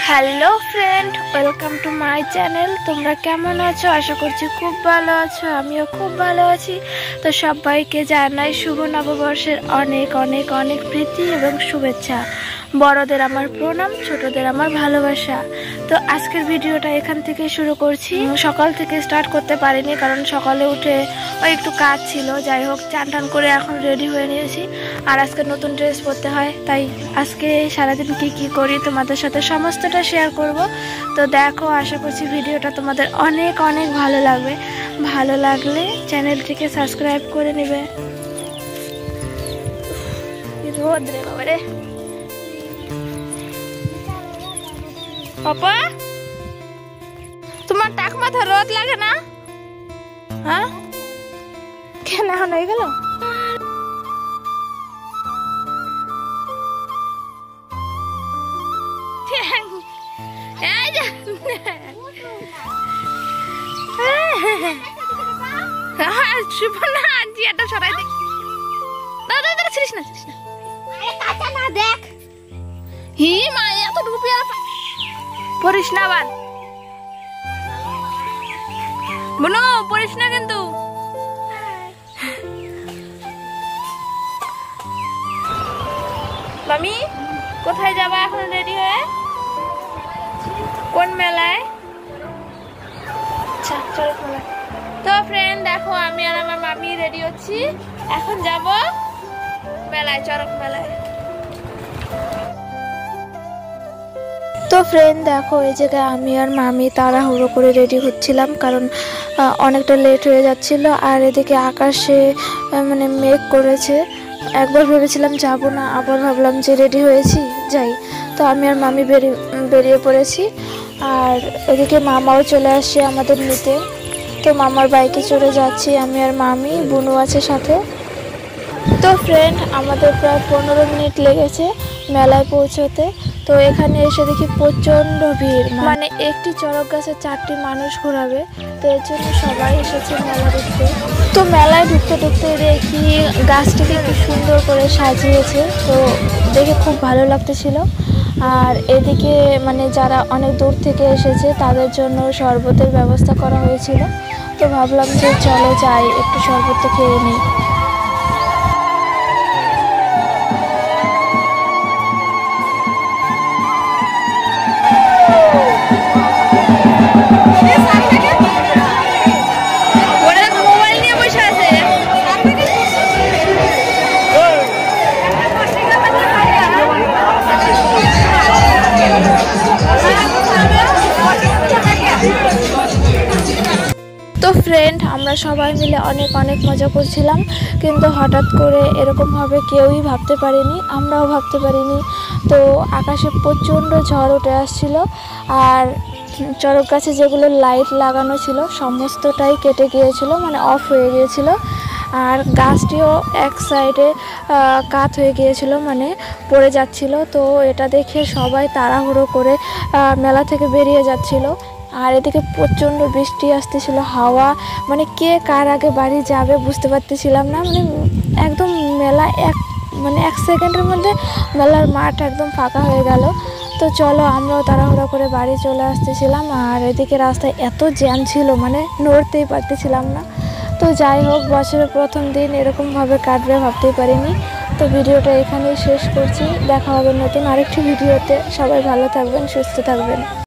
Hello friend, welcome to my channel. তোমরা কেমন আছো? আশা করছি খুব ভালো আছো। আমিও খুব ভালো আছি। তো সবাইকে জানাই শুভ নববর্ষের অনেক অনেক অনেক প্রীতি এবং শুভেচ্ছা। বড়দের আমার প্রণাম, ছোটদের আমার ভালোবাসা। তো আজকের ভিডিওটা এখান থেকে শুরু করছি। সকাল থেকে স্টার্ট করতে পারিনি কারণ সকালে উঠে একটু কাজ ছিল। যাই হোক, চান টান করে এখন রেডি হয়ে নিয়েছি। আর আজকে নতুন ড্রেস পরতে হয়, তাই আজকে সারাদিন কি করি তোমাদের সাথে সমস্তটা শেয়ার করব। তো দেখো, আশা করছি ভিডিওটা তোমাদের অনেক অনেক ভালো লাগবে। ভালো লাগলে চ্যানেলটিকে সাবস্ক্রাইব করে নেবে। রোদ রে বাবা রে। পাপা, তোমার টাক মাথা রোদ লাগে না? হ্যাঁ, কেন এখন হয়ে গেল? পড়িস না আবার, বোনো, পড়িস না কিন্তু। মামি, কোথায় যাবা এখন রেডি হয়ে? কোন মেলায়? তো ফ্রেন্ড দেখো, আমি আর আমার মামি রেডি হচ্ছি। এখন যাব মেলায়, চড়ক মেলায়। তো ফ্রেন্ড দেখো, এই জায়গায় আমি আর মামি তাড়াহুড়ো করে রেডি হচ্ছিলাম কারণ অনেকটা লেট হয়ে যাচ্ছিল। আর এদিকে আকাশে মানে মেঘ করেছে। একবার ভেবেছিলাম যাব না, আবার ভাবলাম যে রেডি হয়েছি যাই। তো আমি আর মামি বেরিয়ে পড়েছি। আর এদিকে মামাও চলে আসছে আমাদের নিতে। তো মামার বাইকে চড়ে যাচ্ছি আমি আর মামি, বুনু আছে সাথে। তো ফ্রেন্ড, আমাদের প্রায় 15 মিনিট লেগেছে মেলায় পৌঁছতে। তো এখানে এসে দেখি প্রচণ্ড ভিড়, মানে একটি চড়ক গাছে 4টি মানুষ ঘোরাবে। তো এর জন্য সবাই এসেছে মেলা দেখতে। তো মেলায় ঢুকতে ঢুকতে দেখি গাছটিকে খুব সুন্দর করে সাজিয়েছে। তো দেখে খুব ভালো লাগতেছিল। আর এদিকে মানে যারা অনেক দূর থেকে এসেছে তাদের জন্য শরবতের ব্যবস্থা করা হয়েছিল। তো ভাবলাম যে চলো যাই, একটু শরবত খেয়ে নিই। তো ফ্রেন্ড, আমরা সবাই মিলে অনেক অনেক মজা করছিলাম, কিন্তু হঠাৎ করে এরকমভাবে কেউই ভাবতে পারিনি, আমরাও ভাবতে পারিনি। তো আকাশে প্রচণ্ড ঝড় উঠে আসছিল। আর চড়ক গাছে যেগুলো লাইট লাগানো ছিল সমস্তটাই কেটে গিয়েছিল, মানে অফ হয়ে গিয়েছিল। আর গাছটিও এক সাইডে কাত হয়ে গিয়েছিল, মানে পড়ে যাচ্ছিল। তো এটা দেখে সবাই তাড়াহুড়ো করে মেলা থেকে বেরিয়ে যাচ্ছিল। আর এদিকে প্রচণ্ড বৃষ্টি আসতেছিল, হাওয়া, মানে কে কার আগে বাড়ি যাবে বুঝতে পারতেছিলাম না। মানে একদম মেলা এক সেকেন্ডের মধ্যে মেলার মাঠ একদম ফাঁকা হয়ে গেল। তো চলো, আমরাও তাড়াহুড়ো করে বাড়ি চলে আসতেছিলাম। আর এদিকে রাস্তায় এত জ্যাম ছিল, মানে নড়তেই পারতেছিলাম না। তো যাই হোক, বছরের প্রথম দিন এরকমভাবে কাটবে ভাবতেই পারিনি। তো ভিডিওটা এখানেই শেষ করছি। দেখা হবে নতুন আরেকটি ভিডিওতে। সবাই ভালো থাকবেন, সুস্থ থাকবেন।